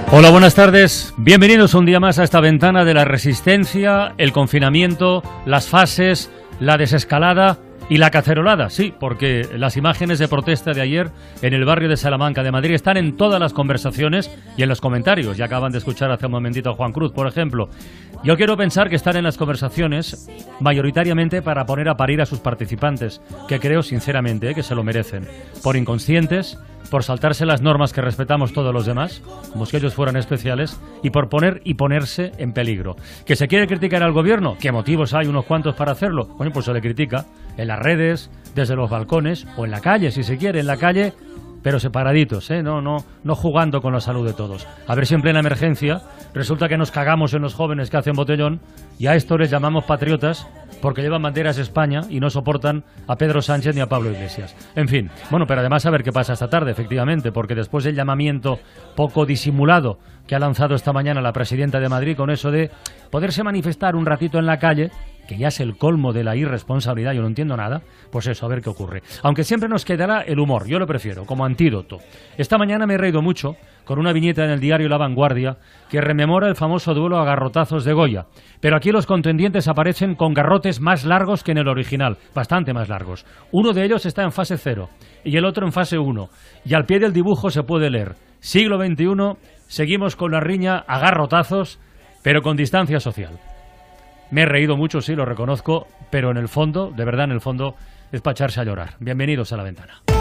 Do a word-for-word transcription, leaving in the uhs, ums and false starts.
Hola, buenas tardes. Bienvenidos un día más a esta ventana de la resistencia, el confinamiento, las fases, la desescalada y la cacerolada. Sí, porque las imágenes de protesta de ayer en el barrio de Salamanca de Madrid están en todas las conversaciones y en los comentarios. Ya acaban de escuchar hace un momentito a Juan Cruz, por ejemplo. Yo quiero pensar que están en las conversaciones mayoritariamente para poner a parir a sus participantes, que creo sinceramente eh, que se lo merecen, por inconscientes, por saltarse las normas que respetamos todos los demás, como si ellos fueran especiales, y por poner y ponerse en peligro. ¿Que se quiere criticar al gobierno? ¿Qué motivos hay unos cuantos para hacerlo? Bueno, pues se le critica en las redes, desde los balcones, o en la calle, si se quiere, en la calle, pero separaditos, ¿eh? no, no, no jugando con la salud de todos. A ver si en plena emergencia resulta que nos cagamos en los jóvenes que hacen botellón y a esto les llamamos patriotas porque llevan banderas de España y no soportan a Pedro Sánchez ni a Pablo Iglesias. En fin, bueno, pero además a ver qué pasa esta tarde, efectivamente, porque después del llamamiento poco disimulado que ha lanzado esta mañana la presidenta de Madrid con eso de poderse manifestar un ratito en la calle, que ya es el colmo de la irresponsabilidad, yo no entiendo nada, pues eso, a ver qué ocurre. Aunque siempre nos quedará el humor, yo lo prefiero, como antídoto. Esta mañana me he reído mucho con una viñeta en el diario La Vanguardia que rememora el famoso duelo a garrotazos de Goya. Pero aquí los contendientes aparecen con garrotes más largos que en el original, bastante más largos. Uno de ellos está en fase cero y el otro en fase uno. Y al pie del dibujo se puede leer: siglo veintiuno, seguimos con la riña a garrotazos, pero con distancia social. Me he reído mucho, sí, lo reconozco, pero en el fondo, de verdad, en el fondo, es para echarse a llorar. Bienvenidos a La Ventana.